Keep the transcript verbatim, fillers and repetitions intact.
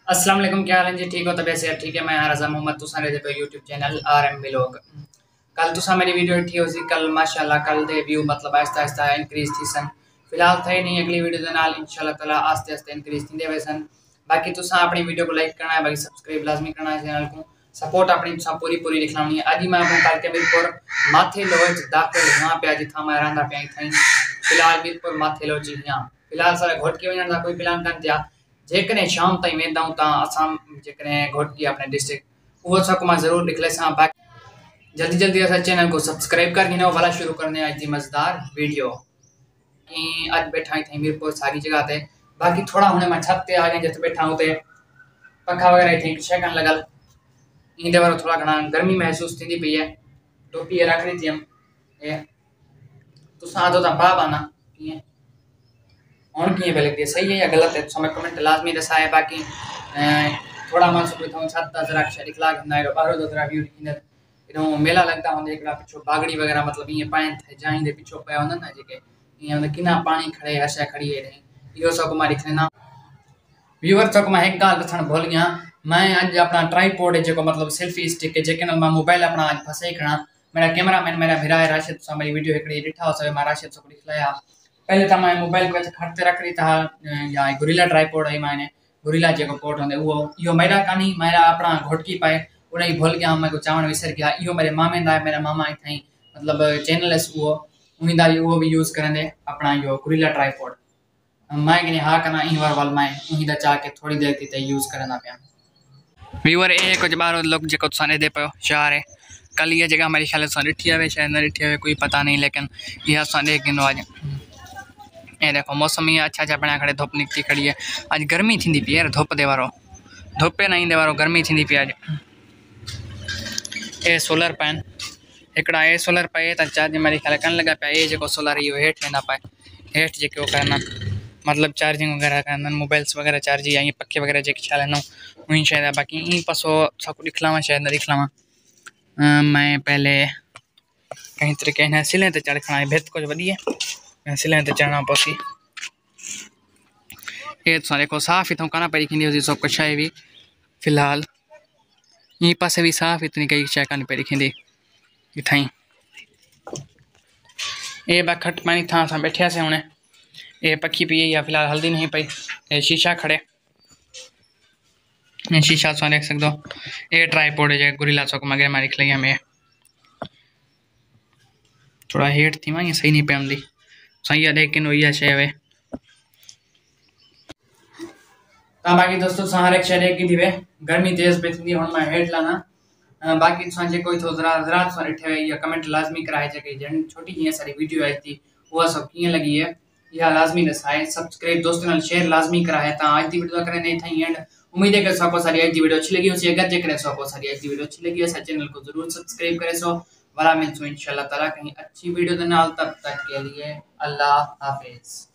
अस्सलाम वालेकुम, क्या हाल है जी? ठीक हो? तबीयत सेहत ठीक है? मैं रज़ा मोहम्मद तुसा दे पे YouTube channel R M vlog. कल तुसा मेरी वीडियो ठी हो सी कल माशाल्लाह कल दे व्यू मतलब आहिस्ता आहिस्ता इंक्रीज थी सन। फिलहाल थे नहीं अगली वीडियो दे नाल इंशाल्लाह ताला आस्ते आस्ते इंक्रीज थींदे वैसन। बाकी तुसा अपनी वीडियो को लाइक करना है, बाकी सब्सक्राइब लाजमी करना है चैनल को। सपोर्ट अपनी तुसा पूरी पूरी लिखलानी है। अज मैं अपने कल के मीरपुर माथे लोच दाखिल हुआ पे जिथा मैं रहंदा पे थई। फिलहाल मीरपुर माथे लोच हियां। फिलहाल सारे घोट के वजन दा कोई प्लान कन दिया। जेकने शाम ताईं वेंदाऊं ता असां जेकने घोट की अपने डिस्ट्रिक्ट वो सब मां जरूर लिख ले सा। बाकी जल्दी जल्दी असा चैनल को सब्सक्राइब कर गिनो वाला शुरू करने आज दी मजेदार वीडियो कि आज बैठा ही थी मीरपुर सारी जगह ते। बाकी थोड़ा हुने मैं छत ते आ गए जिथे बैठा हूं ते पंखा वगैरह थी शेकन लगल इंदे वारो थोड़ा घना गर्मी महसूस थी पई है। टोपी रख रही थी हम ए तो सा तो ता बाबा ना किए और किए पे लगती है सही है या गलत है तो समय कमेंट लाजमी दसाए। बाकी थोड़ा मैं सुबह था छत दा जरा शरीक लाग ना बाहर दो जरा व्यू दिखने इनो मेला लगता होंदे एकड़ा पिछो बागड़ी वगैरह मतलब ये पाइन थे जाइन दे पिछो पे होंदा ना जेके ये होंदा किना पानी खड़े हशा खड़ी है नहीं यो सब मारी खना व्यूअर तक मैं एक गाल दसण भूल गया। मैं आज अपना ट्राइपॉड है जो मतलब सेल्फी स्टिक है जेके मैं मोबाइल अपना आज फसे खड़ा। मेरा कैमरामैन मेरा भिरा है राशिद सा मेरी वीडियो एकड़ी डिठा हो सके मैं राशिद से दिखलाया। पहले तो मैं मोबाइल को खड़ते रख रही था या गोरिल्ला ट्राइपॉड है मैंने गोरिल्ला जो पोर्ट होंदे वो यो मेरा कानी मेरा अपना घोटकी पाए उन्हें भूल गया मैं को चावण विसर गया। यो मेरे मामे दा मेरा मामा ही थई मतलब चैनल है वो उन्हीं दा वो भी यूज करने अपना यो गोरिल्ला ट्राइपॉड मैं कि हाँ करना इन बार वाल मैं उन्हीं दा चाह के थोड़ी देर की यूज करना पे व्यूअर ए कुछ बार लोग जो साने दे पे चार है कल ये जगह हमारी ख्याल से डिठी है शायद न डिठी है कोई पता नहीं लेकिन यह साने गिनो आज ये देखो मौसम ही अच्छा अच्छा बना खड़े धूप निकती खड़ी है। आज गर्मी थी पी यार धूप दे वारो धूपे नहीं दे वारो गर्मी थी पी आज। ए सोलर पैन एकड़ा ए सोलर पे त चार्ज मेरी ख्याल कन लगा पे ए जो सोलर यो हेठ लेना पाए हेठ जे को करना मतलब चार्जिंग वगैरह करना मोबाइल्स वगैरह चार्ज या ये पक्के वगैरह जे ख्याल है वहीं शायद बाकी ई पसो सब दिखलावा शायद न दिखलावा। मैं पहले कहीं तरीके ना सिले ते चढ़ खड़ा भेत कुछ वधिए सिले ते चढ़ना पसी ये तो देखो साफ इतना कहना पड़ी खिंदी सब कुछ है भी फिलहाल यहीं पास भी साफ इतनी कई चाय करनी पड़ी खिंदी इथाई ये बा खट पानी था सा बैठिया से उन्हें ये पक्षी पी या फिलहाल हल्दी नहीं पई ये शीशा खड़े शीशा सो देख सकते हो। ये ट्राइपॉड है गोरिल्ला चौक मगर मारी खिलाई हमें थोड़ा हेट थी मैं सही नहीं पे दी सही है लेकिन वही शे वे ता बाकी दोस्तों हर एक शहर की दिवे गर्मी तेज पे थी हुन मैं हेट लाना। बाकी सांजे कोई तो जरा जरा सो रिठे या कमेंट लाजमी कराए जे जन छोटी ही सारी वीडियो आई थी वो सब किए लगी है या लाजमी दसाए सब्सक्राइब दोस्तों नाल शेयर लाजमी कराए ता आज दी वीडियो करे नहीं थई एंड उम्मीद है कि सबको सारी आज दी वीडियो अच्छी लगी हो अगर जे करे सबको सारी आज दी वीडियो अच्छी लगी है चैनल को जरूर सब्सक्राइब करे सो वाला मिलसो इंशाल्लाह ताला कहीं अच्छी वीडियो दे नाल तब तक के लिए अल्लाह हाफिज।